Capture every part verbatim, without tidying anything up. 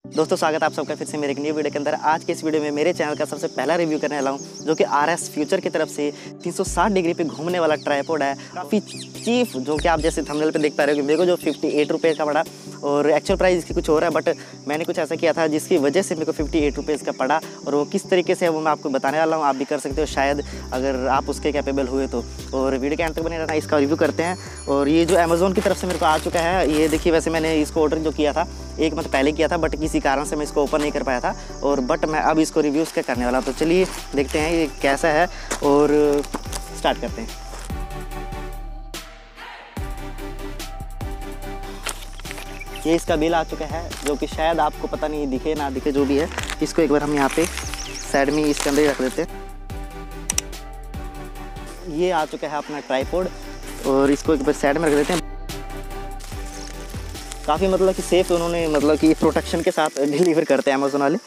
दोस्तों स्वागत है आप सबका फिर से मेरे एक न्यू वीडियो के अंदर। आज के इस वीडियो में मेरे चैनल का सबसे पहला रिव्यू करने वाला हूँ, जो कि आर एस फ्यूचर की तरफ से तीन सौ साठ डिग्री पे घूमने वाला ट्राइपॉड है। काफ़ी चीप, जो कि आप जैसे थंबनेल पे देख पा रहे हो कि मेरे को जो फिफ्टी एट रुपये का पड़ा और एक्चुअल प्राइस इसकी कुछ और है, बट मैंने कुछ ऐसा किया था जिसकी वजह से मेरे को फिफ्टी एट रुपीज़ का पड़ा। और वो किस तरीके से है वो मैं आपको बताने वाला हूँ। आप भी कर सकते हो शायद, अगर आप उसके कैपेबल हुए तो। और वीडियो के अंत तक बने रहना, इसका रिव्यू करते हैं। और ये जो अमेज़ोन की तरफ से मेरे को आ चुका है, ये देखिए, वैसे मैंने इसको ऑर्डर जो किया था एक मंथ पहले किया था, बट किसी कारण से मैं इसको ओपन नहीं कर पाया था। और बट मैं अब इसको रिव्यूज़ क्या करने वाला हूँ, तो चलिए देखते हैं ये कैसा है और स्टार्ट करते हैं। ये इसका बिल आ चुका है, जो कि शायद आपको पता नहीं दिखे ना दिखे, जो भी है। इसको एक बार हम यहाँ पे साइड में इसके अंदर ही रख देते हैं। ये आ चुका है अपना ट्राइपॉड और इसको एक बार साइड में रख देते हैं। काफ़ी मतलब कि सेफ उन्होंने मतलब कि प्रोटेक्शन के साथ डिलीवर करते हैं अमेज़न वाले।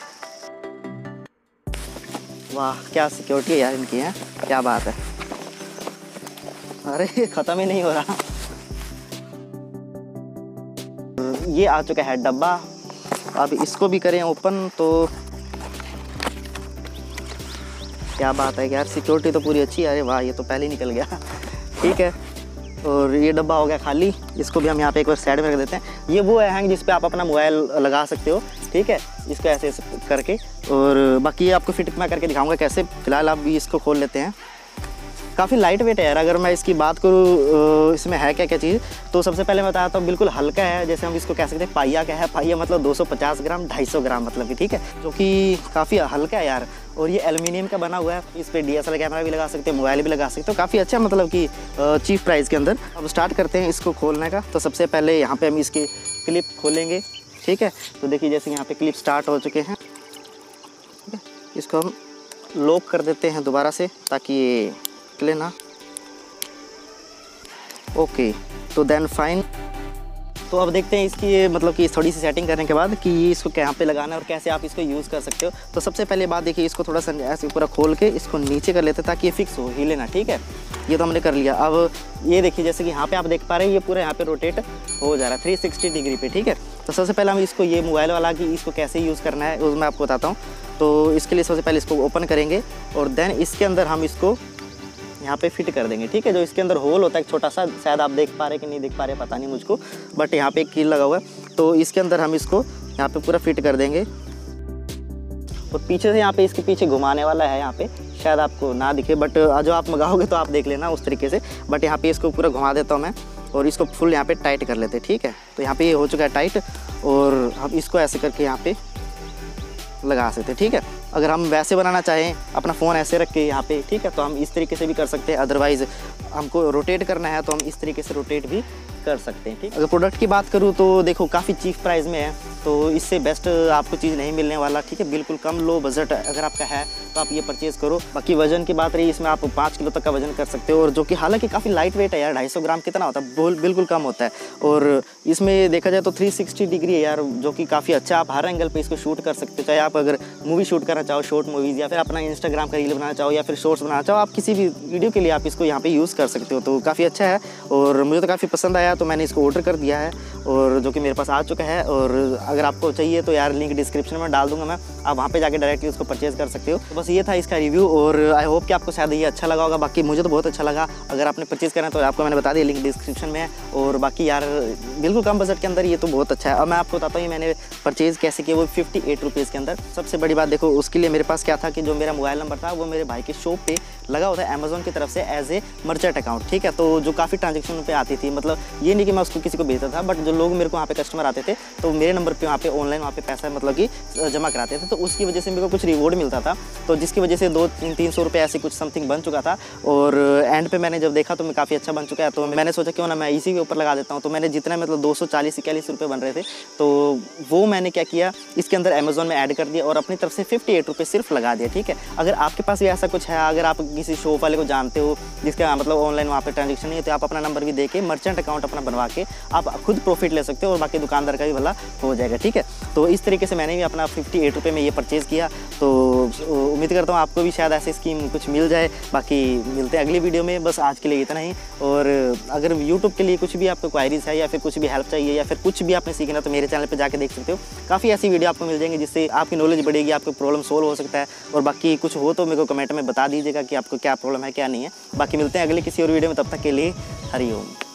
वाह क्या सिक्योरिटी है यार इनकी, है क्या बात है। अरे ख़त्म ही नहीं हो रहा। ये आ चुका है डब्बा। अब इसको भी करें ओपन तो क्या बात है यार, सिक्योरिटी तो पूरी अच्छी है। अरे वाह, ये तो पहले ही निकल गया। ठीक है, और ये डब्बा हो गया खाली। इसको भी हम यहाँ पे एक बार साइड में रख देते हैं। ये वो है हैंग जिस पे आप अपना मोबाइल लगा सकते हो, ठीक है, इसको ऐसे ऐसे करके। और बाकी ये आपको फिट मैं करके दिखाऊंगा कैसे। फिलहाल आप भी इसको खोल लेते हैं। काफ़ी लाइट वेट है यार। अगर मैं इसकी बात करूँ इसमें है क्या क्या चीज़, तो सबसे पहले मैं बताता हूँ, बिल्कुल हल्का है। जैसे हम इसको कह सकते हैं पाइया क्या है, पाइया मतलब दो सौ पचास ग्राम ढाई सौ ग्राम मतलब कि, ठीक है, जो कि काफ़ी हल्का है यार। और ये एल्युमिनियम का बना हुआ है। इस पर D S L R camera भी लगा सकते हैं, मोबाइल भी लगा सकते हो। काफ़ी अच्छा मतलब कि चीप प्राइस के अंदर। अब स्टार्ट करते हैं इसको खोलने का। तो सबसे पहले यहाँ पर हम इसकी क्लिप खोलेंगे, ठीक है। तो देखिए जैसे यहाँ पर क्लिप स्टार्ट हो चुके हैं, ठीक है। इसको हम लॉक कर देते हैं दोबारा से, ताकि ये निकले ना। ओके, तो देन फाइन। तो अब देखते हैं इसकी ये मतलब कि थोड़ी सी सेटिंग करने के बाद कि ये इसको कहाँ पे लगाना है और कैसे आप इसको यूज़ कर सकते हो। तो सबसे पहले बात देखिए, इसको थोड़ा सा ऐसे पूरा खोल के इसको नीचे कर लेते हैं ताकि ये फिक्स हो, हिले ना, ठीक है। ये तो हमने कर लिया। अब ये देखिए जैसे कि यहाँ पे आप देख पा रहे हैं, ये पूरा यहाँ पे रोटेट हो जा रहा है थ्री सिक्सटी डिग्री पे, ठीक है। तो सबसे पहले हम इसको ये मोबाइल वाला कि इसको कैसे यूज़ करना है वो मैं आपको बताता हूँ। तो इसके लिए सबसे पहले इसको ओपन करेंगे और देन इसके अंदर हम इसको यहाँ पे फिट कर देंगे, ठीक है। जो इसके अंदर होल होता है एक छोटा सा, शायद आप देख पा रहे कि नहीं देख पा रहे पता नहीं मुझको, बट यहाँ पे एक कील लगा हुआ है। तो इसके अंदर हम इसको यहाँ पे पूरा फिट कर देंगे। और पीछे से यहाँ पे इसके पीछे घुमाने वाला है, यहाँ पे शायद आपको ना दिखे, बट जो आप मंगाओगे तो आप देख लेना उस तरीके से। बट यहाँ पे इसको पूरा घुमा देता हूँ मैं और इसको फुल यहाँ पे टाइट कर लेते हैं, ठीक है। तो यहाँ पे ये हो चुका है टाइट और हम इसको ऐसे करके यहाँ पे लगा सकते हैं, ठीक है। अगर हम वैसे बनाना चाहें अपना फ़ोन ऐसे रख के यहाँ पे, ठीक है, तो हम इस तरीके से भी कर सकते हैं। अदरवाइज़ हमको रोटेट करना है तो हम इस तरीके से रोटेट भी कर सकते हैं, ठीक। अगर प्रोडक्ट की बात करूँ तो देखो काफ़ी चीप प्राइस में है, तो इससे बेस्ट आपको चीज़ नहीं मिलने वाला, ठीक है। बिल्कुल कम लो बजट अगर आपका है तो आप ये परचेज़ करो। बाकी वजन की बात रही, इसमें आप पाँच किलो तक का वजन कर सकते हो, और जो कि हालांकि काफ़ी लाइट वेट है यार। ढाई सौ ग्राम कितना होता है, बिल्कुल कम होता है। और इसमें देखा जाए तो थ्री सिक्सटी डिग्री है यार, जो कि काफ़ी अच्छा। आप हर एंगल पे इसको शूट कर सकते हो, चाहे आप अगर मूवी शूट करना चाहो, शॉर्ट मूवीज़, या फिर अपना इंस्टाग्राम का रील बनाना चाहो, या फिर शॉर्ट्स बनाना चाहो, आप किसी भी वीडियो के लिए आप इसको यहाँ पे यूज़ कर सकते हो। तो काफ़ी अच्छा है और मुझे तो काफ़ी पसंद आया, तो मैंने इसको ऑर्डर कर दिया है और जो कि मेरे पास आ चुका है। और अगर आपको चाहिए तो यार लिंक डिस्क्रिप्शन में डाल दूंगा मैं, आप वहाँ पे जाके डायरेक्टली उसको परचेज़ कर सकते हो। तो बस ये था इसका रिव्यू और आई होप कि आपको शायद ये अच्छा लगा होगा। बाकी मुझे तो बहुत अच्छा लगा। अगर आपने परचेज़ करना है तो आपको मैंने बता दिया, लिंक डिस्क्रिप्शन में है। और बाकी यार बिल्कुल कम बजट के अंदर ये तो बहुत अच्छा है। और मैं आपको बताता हूँ मैंने परचेज़ कैसे किया, वो फिफ्टी एट रुपीज़ के अंदर। सबसे बड़ी बात देखो, उसके लिए मेरे पास क्या था कि जो मेरा मोबाइल नंबर था वो मेरे भाई के शॉप पे लगा हुआ था अमेज़न की तरफ से एज ए मर्चेंट अकाउंट, ठीक है। तो जो काफ़ी ट्रांजेक्शन पे आती थी, मतलब ये नहीं कि मैं उसको किसी को भेजता था, बट जो लोग मेरे को वहाँ पे कस्टमर आते थे तो मेरे नंबर पे वहाँ पे ऑनलाइन वहाँ पे पैसा मतलब कि जमा कराते थे। तो उसकी वजह से मेरे को कुछ रिवॉर्ड मिलता था, तो जिसकी वजह से दो तीन तीन सौ रुपये ऐसे कुछ समथिंग बन चुका था। और एंड पे मैंने जब देखा तो मैं काफ़ी अच्छा बन चुका है, तो मैंने सोचा क्यों ना मैं इसी के ऊपर लगा देता हूँ। तो मैंने जितना मतलब दो सौ चालीस इक्यालीस रुपये बन रहे थे, तो वो मैंने क्या किया, इसके अंदर अमेज़न में ऐड कर दिया और अपनी तरफ से फिफ्टी एट रुपये सिर्फ लगा दिया, ठीक है। अगर आपके पास भी ऐसा कुछ है, अगर आप किसी शॉप वाले को जानते हो जिसका मतलब ऑनलाइन वहाँ पे ट्रांजेक्शन नहीं है, तो आप अपना नंबर भी दे के मर्चेंट अकाउंट अपना बनवा के आप खुद प्रॉफिट ले सकते हो और बाकी दुकानदार का भी भला हो जाएगा, ठीक है। तो इस तरीके से मैंने भी अपना फिफ्टी एट रुपये में ये परचेज़ किया। तो उम्मीद करता हूँ आपको भी शायद ऐसी स्कीम कुछ मिल जाए। बाकी मिलते हैं अगली वीडियो में, बस आज के लिए इतना ही। और अगर यूट्यूब के लिए कुछ भी आपको क्वायरीज है या फिर कुछ कुछ भी हेल्प चाहिए या फिर कुछ भी आपने सीखना तो मेरे चैनल पे जाके देख सकते हो। काफ़ी ऐसी वीडियो आपको मिल जाएंगी जिससे आपकी नॉलेज बढ़ेगी, आपको प्रॉब्लम सोल्व हो सकता है। और बाकी कुछ हो तो मेरे को कमेंट में बता दीजिएगा कि आपको क्या प्रॉब्लम है क्या नहीं है। बाकी मिलते हैं अगले किसी और वीडियो में, तब तक के लिए हरि ओम।